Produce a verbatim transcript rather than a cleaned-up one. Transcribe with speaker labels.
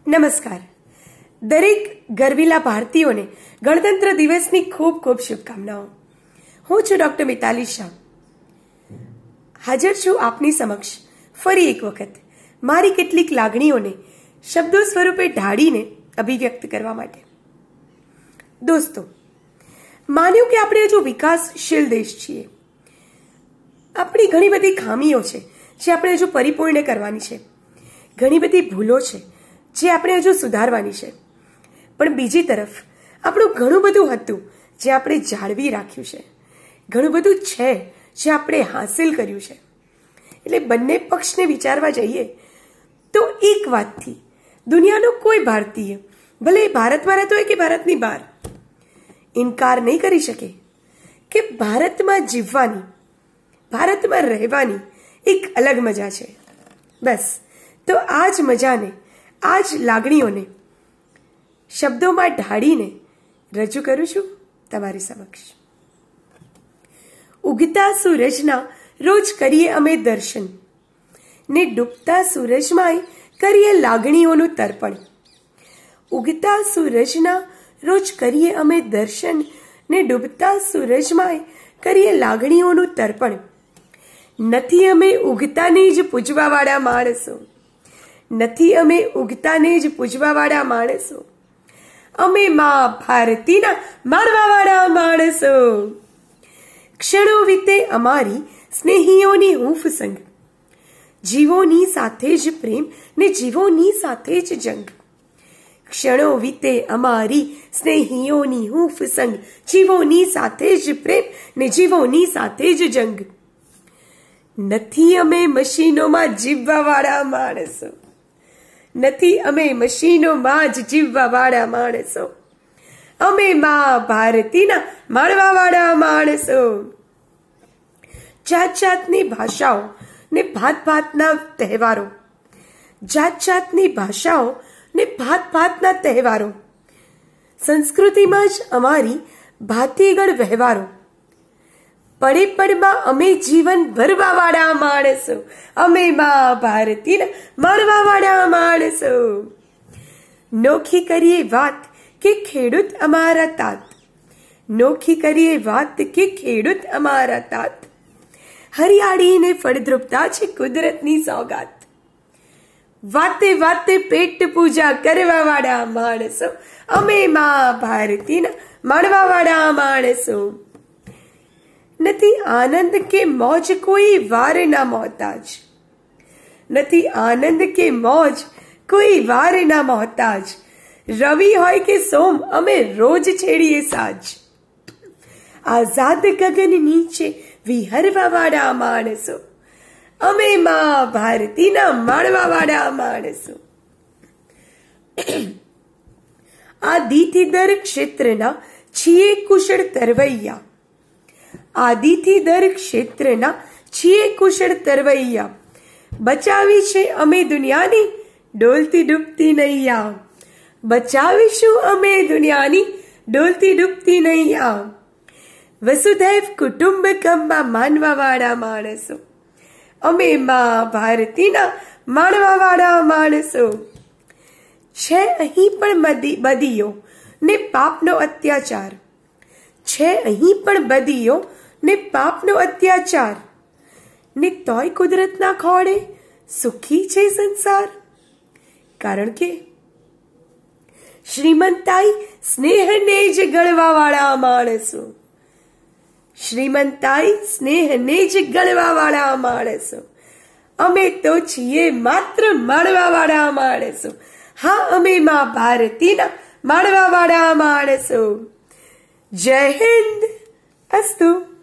Speaker 1: નમસ્કાર. દરેક ગરવીલા ભારતીયોને ગણતંત્ર દિવસની ખૂબ ખૂબ શુભકામનાઓ. હું છું ડોક્ટર મિતાલી શાહ. હાજર છું આપની સમક્ષ ફરી એક વખત મારી કેટલીક લાગણીઓને શબ્દો સ્વરૂપે ઢાળીને અભિવ્યક્ત કરવા માટે. દોસ્તો, માન્યું કે આપણે હજુ વિકાસશીલ દેશ છીએ. આપણી ઘણી બધી ખામીઓ છે જે આપણે હજુ પરિપૂર્ણ કરવાની છે. ઘણી બધી ભૂલો છે જે આપણે હજુ સુધારવાની છે. પણ બીજી તરફ આપણું ઘણું બધું હતું જે આપણે જાળવી રાખ્યું છે. ઘણું બધું છે જે આપણે હાંસિલ કર્યું છે. એટલે બંને પક્ષને વિચારવા જઈએ તો એક વાતથી દુનિયાનો કોઈ ભારતીય, ભલે ભારતમાં રહેતો હોય કે ભારતની બહાર, ઇનકાર નહીં કરી શકે કે ભારતમાં જીવવાની, ભારતમાં રહેવાની એક અલગ મજા છે. બસ, તો આ જ મજાને, આ જ લાગણીઓને શબ્દોમાં ઢાળીને રજૂ કરું છું તમારી સમક્ષ. ઉગતા સૂરજના રોજ કરીએ અમે દર્શન, ને ડૂબતા સૂરજમાંય કરીએ લાગણીઓનું તર્પણ. ઉગતા સૂરજના રોજ કરીએ અમે દર્શન, ને ડૂબતા સૂરજમાંય કરીએ લાગણીઓનું તર્પણ. નથી અમે ઉગતાને જ પૂજવાવાળા માણસો, નથી અમે ઉગતાને જ પૂજવાવાળા માણસો, અમે મા ભારતીના માણવાવાળા માણસો. ક્ષણો વીતે અમારી સ્નેહીઓની હૂંફ સંગ, જીવોની સાથે જ પ્રેમ ને જીવોની સાથે જ જંગ. ક્ષણો વીતે અમારી સ્નેહીઓની હૂંફ સંગ, જીવોની સાથે જ પ્રેમ ને જીવોની સાથે જ જંગ. નથી અમે મશીનોમાં જીવવાવાળા માણસો, નથી અમે મશીનોમાં જ જીવવાવાળા માણસો, અમે મા ભારતીના માણવાવાળા માણસો. જાત જાતની ભાષાઓ ને ભાત ભાતના તહેવારો, જાત જાતની ભાષાઓ ને ભાત ભાતના તહેવારો, સંસ્કૃતિમાં જ અમારી ભાતીગળ વ્યવહારો. પડે પડમાં અમે જીવન ભરવાવાળા માણસો, અમે મા ભારતીના માણવાવાળા માણસો. નોખી કરીએ વાત કે ખેડૂત અમારા તાત, નોખી કરીએ વાત કે ખેડૂત અમારા તાત. હરિયાળીને ફળદ્રુપતા છે કુદરતની સોગાત. વાતે વાતે પેટ પૂજા કરવાવાળા માણસો, અમે મા ભારતીના માણવાવાળા માણસો. નથી આનંદ કે મોજ કોઈ વારના મોહતાજ, નથી આનંદ કે મોજ કોઈ વારના મોહતાજ. રવિ હોય કે સોમ અમે રોજ છેડીએ સાજ. આઝાદ ગગન નીચે વિહરવાવાળા માણસો, અમે મા ભારતીના માણવાવાળા માણસો. આદિથી દર ક્ષેત્રના છીએ કુશળ તરવૈયા, આદિથી દર ક્ષેત્રના છીએ કુશળ તરવૈયા. બચાવી છે અમે દુનિયાની ડોલતી ડૂબતી નૈયા, બચાવીશું અમે દુનિયાની ડોલતી ડૂબતી નૈયા. વસુધૈવ કુટુંબકમમાં માનવાવાળા માણસો, અમે મા ભારતીના માણવાવાળા માણસો. છે અહીં પણ બદીઓ ને પાપનો અત્યાચાર, છે અહીં પણ બદીઓ ને પાપનો અત્યાચાર. ને તોય કુદરતના ખોળે સુખી છે સંસાર. કારણ કે શ્રીમંતાઈ સ્નેહને જ ગળવાવાળા માણસો, શ્રીમંતાઈ સ્નેહને જ ગળવાવાળા માણસો. અમે તો છીએ માત્ર માણવાવાળા માણસો. હા, અમે મા ભારતીના માણવાવાળા માણસો. જય હિન્દ. અસ્તુ.